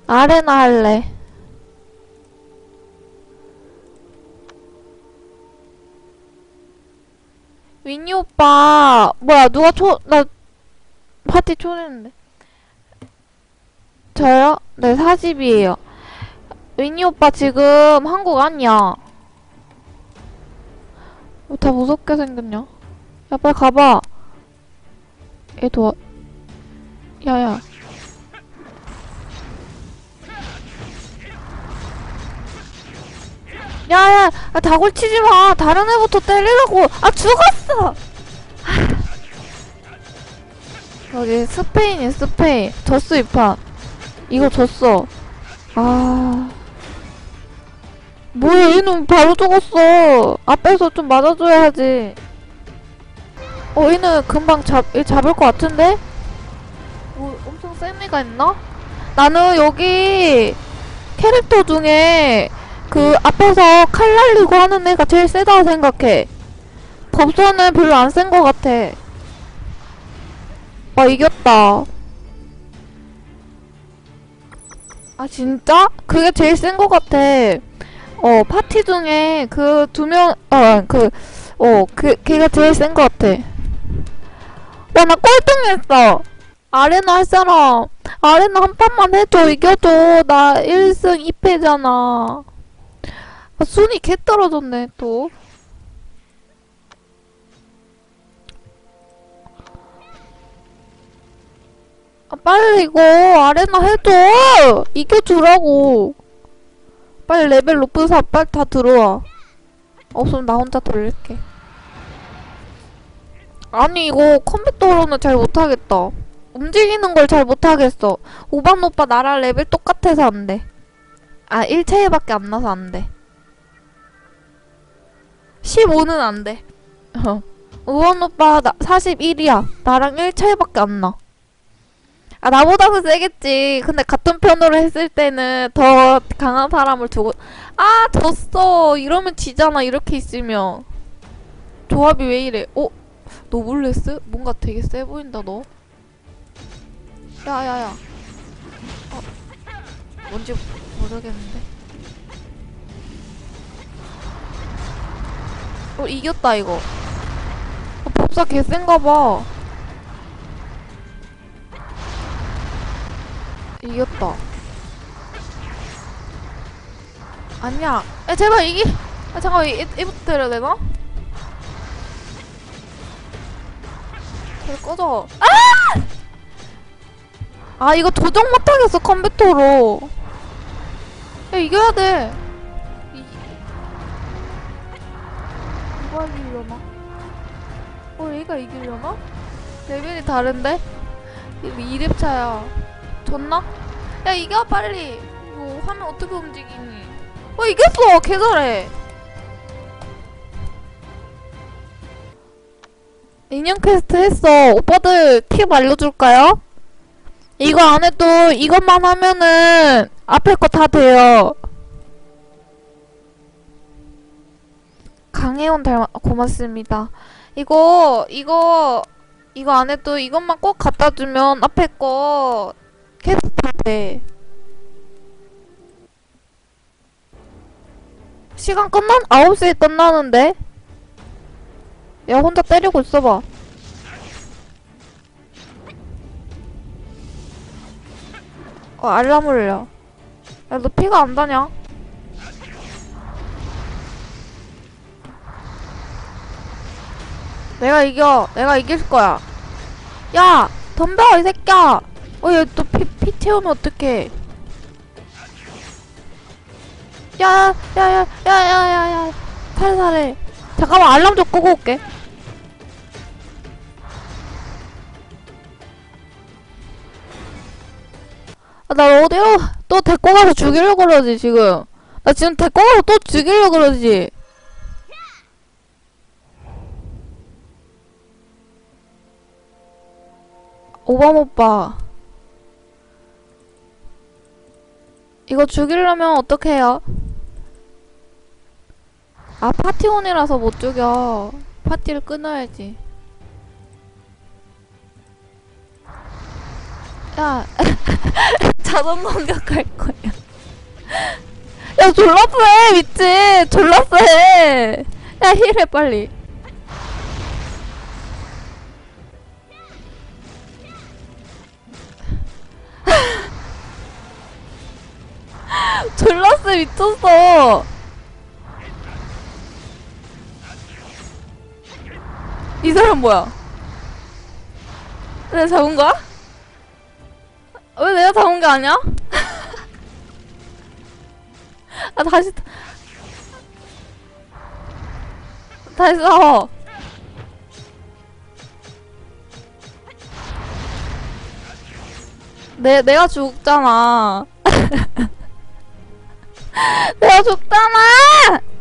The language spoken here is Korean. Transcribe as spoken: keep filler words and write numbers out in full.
아레나 할래. 윈니 오빠, 뭐야, 누가 초, 나, 파티 초대했는데. 저요? 네, 사십이에요. 윈니 오빠 지금 한국 아니야. 왜 다 무섭게 생겼냐? 야, 빨리 가봐. 얘 도와, 야야. 야야, 아, 다굴 치지 마. 다른 애부터 때리라고. 아, 죽었어. 여기 스페인이 스페인. 졌어, 이 판. 이거 졌어. 아. 뭐야, 얘는 바로 죽었어. 앞에서 좀 맞아줘야지. 어, 얘는 금방 잡, 얘 잡을 것 같은데? 뭐, 엄청 센 애가 있나? 나는 여기 캐릭터 중에 그 앞에서 칼 날리고 하는 애가 제일 세다고 생각해. 법사는 별로 안 센 것 같아. 와, 이겼다. 아, 진짜? 그게 제일 센 것 같아. 어, 파티 중에 그 두 명, 어, 그, 어, 그, 걔가 제일 센 것 같아. 와, 나 꼴등했어. 아레나 할 사람. 아레나 한 판만 해줘. 이겨줘. 나 일 승 이 패잖아. 아, 순위 개 떨어졌네, 또. 아, 빨리 이거 아레나 해줘! 이겨주라고! 빨리 레벨 높은 사람 빨리 다 들어와. 없으면 나 혼자 돌릴게. 아니, 이거 컴퓨터로는 잘 못하겠다. 움직이는 걸 잘 못하겠어. 오반 오빠 나랑 레벨 똑같아서 안 돼. 아, 일 차이밖에 안 나서 안 돼. 십오는 안 돼. 오반 오빠 나 사십일이야. 나랑 일 차이밖에 안 나. 아, 나보다는 세겠지. 근데 같은 편으로 했을 때는 더 강한 사람을 두고. 아, 졌어. 이러면 지잖아. 이렇게 있으면. 조합이 왜 이래? 어? 노블레스? 뭔가 되게 세 보인다, 너. 야야야. 어, 뭔지 모르겠는데. 어, 이겼다 이거. 어, 법사 개센가봐. 이겼다. 아니야. 야, 제발 이기. 아, 잠깐만, 이, 이부터 때려야 되나? 잘 꺼져. 아! 아, 이거 조정 못하겠어, 컴퓨터로. 야, 이겨야 돼. 이... 누가 이기려나? 어, 얘가 이기려나? 레벨이 다른데? 이거 이 렙 차야. 졌나? 야, 이겨, 빨리. 이거 화면 어떻게 움직이니? 어, 이겼어! 개 잘해. 인형 퀘스트 했어. 오빠들 팁 알려줄까요? 이거 안 해도 이것만 하면은 앞에 거 다 돼요. 강혜원 닮아, 고맙습니다. 이거, 이거, 이거 안 해도 이것만 꼭 갖다 주면 앞에 거 퀘스트 다 돼. 시간 끝난, 아홉 시에 끝나는데? 야, 혼자 때리고 있어봐. 어, 알람 울려. 야, 너 피가 안 다냐? 내가 이겨. 내가 이길 거야. 야! 덤벼, 이 새끼야! 어, 얘 또 피, 피 채우면 어떡해. 야, 야, 야, 야, 야, 야, 야. 살살해. 잠깐만, 알람 좀 끄고 올게. 아, 나 어디로 또 데리고 가서 죽이려고 그러지, 지금. 나 지금 데리고 가서 또 죽이려고 그러지. 오밤 오빠. 이거 죽이려면 어떡해요? 아, 파티원이라서 못 죽여. 파티를 끊어야지. 야. 자동 공격할 거야. 야, 졸라 쎄, 미친. 졸라 쎄. 야, 힐해, 빨리. 졸라 쎄, 미쳤어. 이 사람 뭐야? 내가 잡은 거야? 왜 내가 잡은 게 아니야? 아, 다시, 다시 싸워. 내, 내가 죽잖아. 내가 죽잖아!